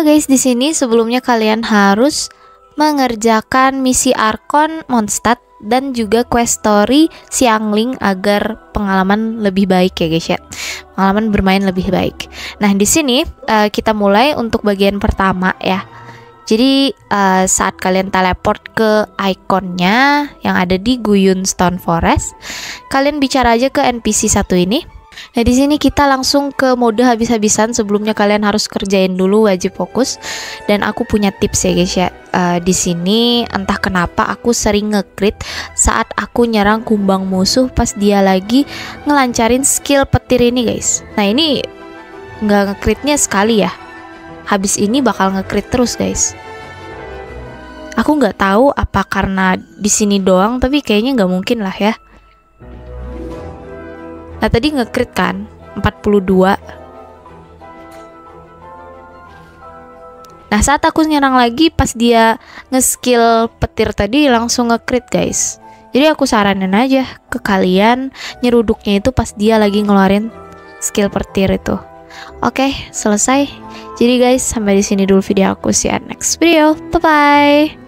guys, di sini sebelumnya kalian harus mengerjakan misi Archon Mondstadt dan juga quest story Xiangling agar pengalaman lebih baik ya guys ya. Pengalaman bermain lebih baik. Nah, di sini kita mulai untuk bagian pertama ya. Jadi saat kalian teleport ke ikonnya yang ada di Guyun Stone Forest, kalian bicara aja ke NPC satu ini. Nah, di sini kita langsung ke mode habis-habisan. Sebelumnya kalian harus kerjain dulu, wajib fokus. Dan aku punya tips ya guys ya. Di sini entah kenapa aku sering nge-crit saat aku nyerang kumbang musuh pas dia lagi ngelancarin skill petir ini guys. Nah, ini nggak nge-critnya sekali ya. Habis ini bakal nge-crit terus guys. Aku nggak tahu apa karena di sini doang, tapi kayaknya nggak mungkin lah ya. Nah, tadi nge-crit kan 42. Nah, saat aku nyerang lagi pas dia nge-skill petir tadi langsung nge-crit guys. Jadi aku saranin aja ke kalian nyeruduknya itu pas dia lagi ngeluarin skill petir itu. Oke, selesai. Jadi guys, sampai di sini dulu video aku. See you next video. Bye bye.